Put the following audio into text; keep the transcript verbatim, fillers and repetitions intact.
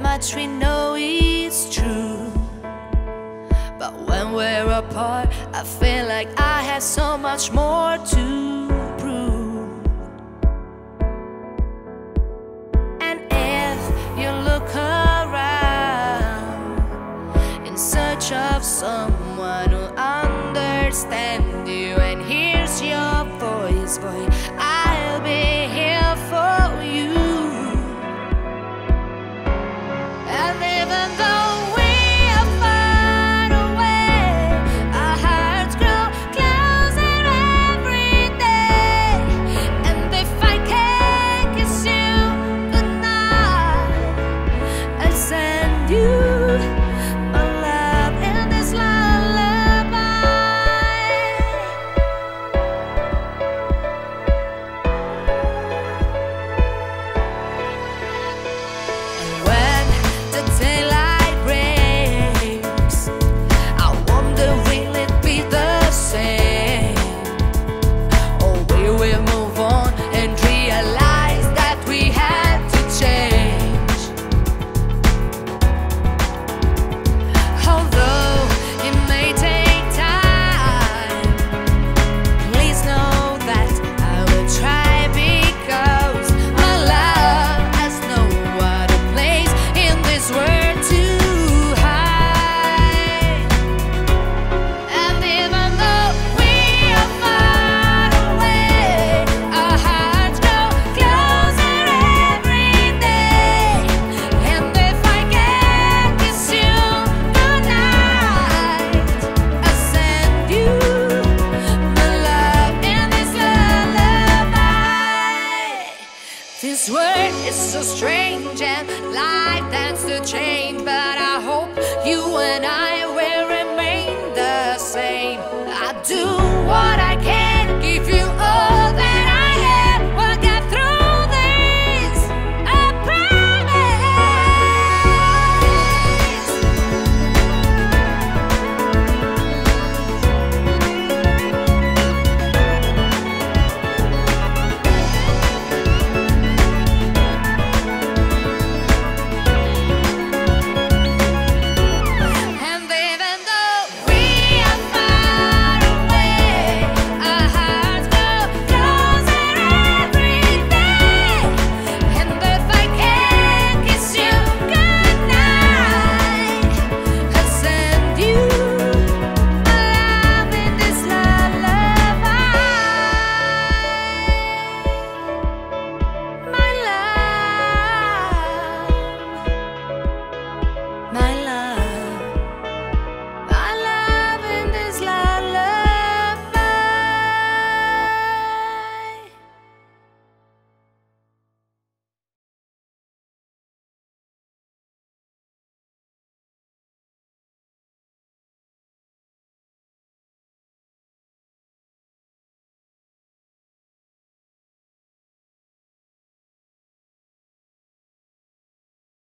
much we know is true. But when we're apart, I feel like I have so much more to prove. And if you look around in search of someone who understands you and hears your voice, boy, I'll be here for you. And even though we are far away, our hearts grow closer every day. And if I can't kiss you goodnight, I'll send you